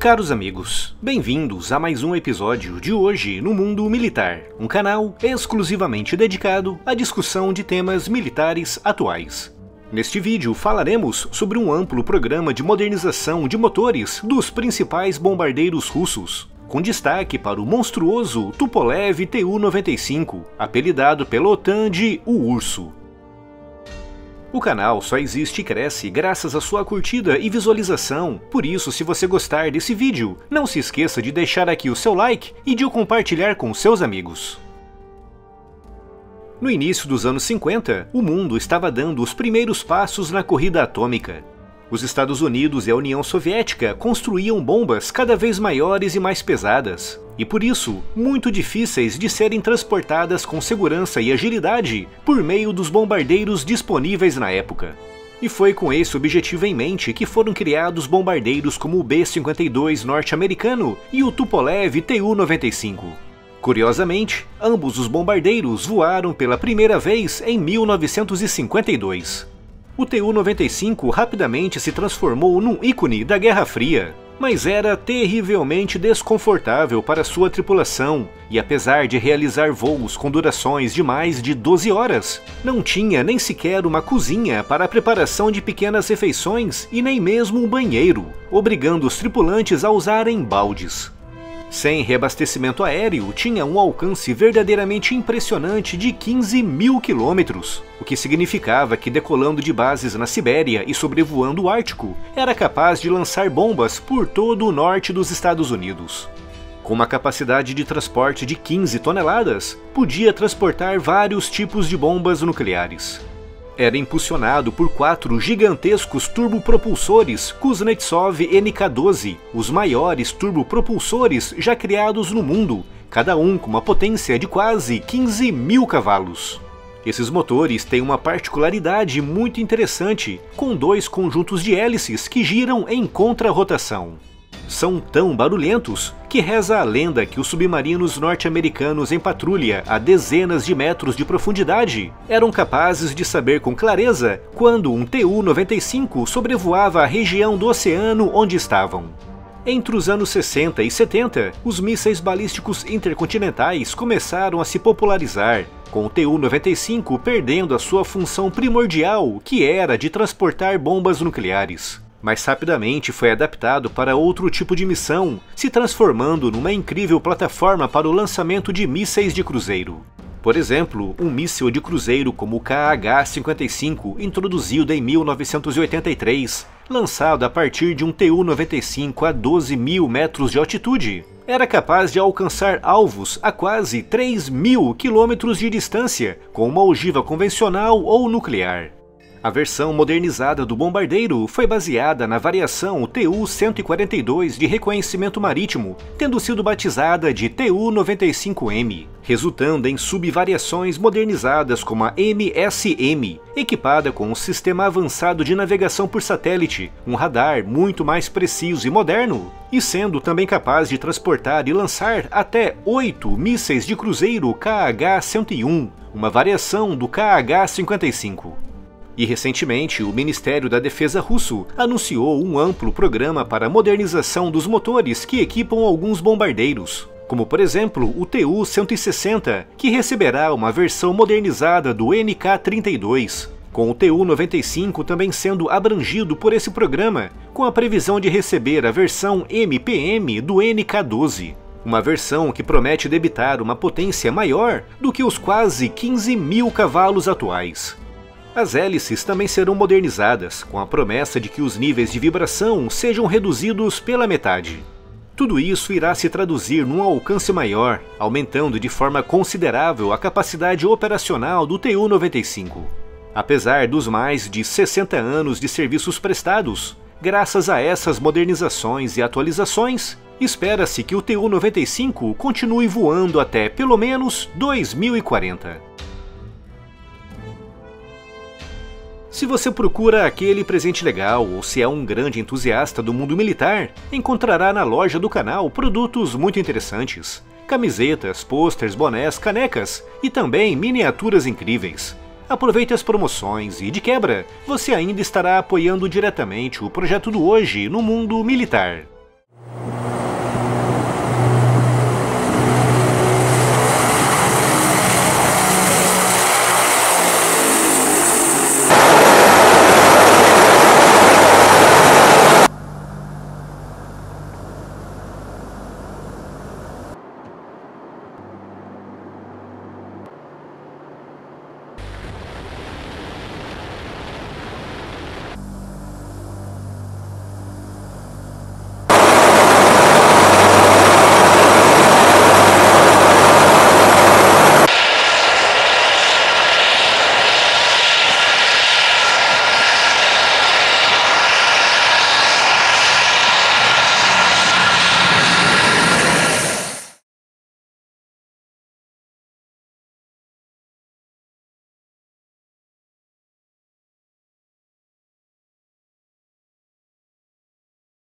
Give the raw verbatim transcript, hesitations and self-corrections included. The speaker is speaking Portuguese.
Caros amigos, bem-vindos a mais um episódio de Hoje no Mundo Militar, um canal exclusivamente dedicado à discussão de temas militares atuais. Neste vídeo falaremos sobre um amplo programa de modernização de motores dos principais bombardeiros russos, com destaque para o monstruoso Tupolev T U noventa e cinco, apelidado pela OTAN de o Urso. O canal só existe e cresce graças à sua curtida e visualização, por isso, se você gostar desse vídeo, não se esqueça de deixar aqui o seu like e de o compartilhar com seus amigos. No início dos anos cinquenta, o mundo estava dando os primeiros passos na corrida atômica. Os Estados Unidos e a União Soviética construíam bombas cada vez maiores e mais pesadas, e por isso, muito difíceis de serem transportadas com segurança e agilidade por meio dos bombardeiros disponíveis na época. E foi com esse objetivo em mente que foram criados bombardeiros como o B cinquenta e dois norte-americano e o Tupolev T U noventa e cinco. Curiosamente, ambos os bombardeiros voaram pela primeira vez em mil novecentos e cinquenta e dois. O T U noventa e cinco rapidamente se transformou num ícone da Guerra Fria, mas era terrivelmente desconfortável para sua tripulação, e apesar de realizar voos com durações de mais de doze horas, não tinha nem sequer uma cozinha para a preparação de pequenas refeições e nem mesmo um banheiro, obrigando os tripulantes a usarem baldes. Sem reabastecimento aéreo, tinha um alcance verdadeiramente impressionante de quinze mil quilômetros, o que significava que, decolando de bases na Sibéria e sobrevoando o Ártico, era capaz de lançar bombas por todo o norte dos Estados Unidos. Com uma capacidade de transporte de quinze toneladas, podia transportar vários tipos de bombas nucleares. Era impulsionado por quatro gigantescos turbopropulsores Kuznetsov N K doze, os maiores turbopropulsores já criados no mundo, cada um com uma potência de quase quinze mil cavalos. Esses motores têm uma particularidade muito interessante, com dois conjuntos de hélices que giram em contrarrotação. São tão barulhentos que reza a lenda que os submarinos norte-americanos em patrulha a dezenas de metros de profundidade eram capazes de saber com clareza quando um T U noventa e cinco sobrevoava a região do oceano onde estavam. Entre os anos sessenta e setenta, os mísseis balísticos intercontinentais começaram a se popularizar, com o T U noventa e cinco perdendo a sua função primordial, que era de transportar bombas nucleares. Mas rapidamente foi adaptado para outro tipo de missão, se transformando numa incrível plataforma para o lançamento de mísseis de cruzeiro. Por exemplo, um míssil de cruzeiro como o K H cinquenta e cinco, introduzido em mil novecentos e oitenta e três, lançado a partir de um T U noventa e cinco a doze mil metros de altitude, era capaz de alcançar alvos a quase três mil quilômetros de distância, com uma ogiva convencional ou nuclear. A versão modernizada do bombardeiro foi baseada na variação T U cento e quarenta e dois de reconhecimento marítimo, tendo sido batizada de T U noventa e cinco M, resultando em subvariações modernizadas como a M S M, equipada com um sistema avançado de navegação por satélite, um radar muito mais preciso e moderno, e sendo também capaz de transportar e lançar até oito mísseis de cruzeiro K H cento e um, uma variação do K H cinquenta e cinco. E recentemente, o Ministério da Defesa russo anunciou um amplo programa para a modernização dos motores que equipam alguns bombardeiros, como por exemplo o T U cento e sessenta, que receberá uma versão modernizada do N K trinta e dois, com o T U noventa e cinco também sendo abrangido por esse programa, com a previsão de receber a versão M P M do N K doze. Uma versão que promete debitar uma potência maior do que os quase quinze mil cavalos atuais. As hélices também serão modernizadas, com a promessa de que os níveis de vibração sejam reduzidos pela metade. Tudo isso irá se traduzir num alcance maior, aumentando de forma considerável a capacidade operacional do T U noventa e cinco. Apesar dos mais de sessenta anos de serviços prestados, graças a essas modernizações e atualizações, espera-se que o T U noventa e cinco continue voando até pelo menos dois mil e quarenta. Se você procura aquele presente legal ou se é um grande entusiasta do mundo militar, encontrará na loja do canal produtos muito interessantes. Camisetas, pôsteres, bonés, canecas e também miniaturas incríveis. Aproveite as promoções e, de quebra, você ainda estará apoiando diretamente o projeto do Hoje no Mundo Militar.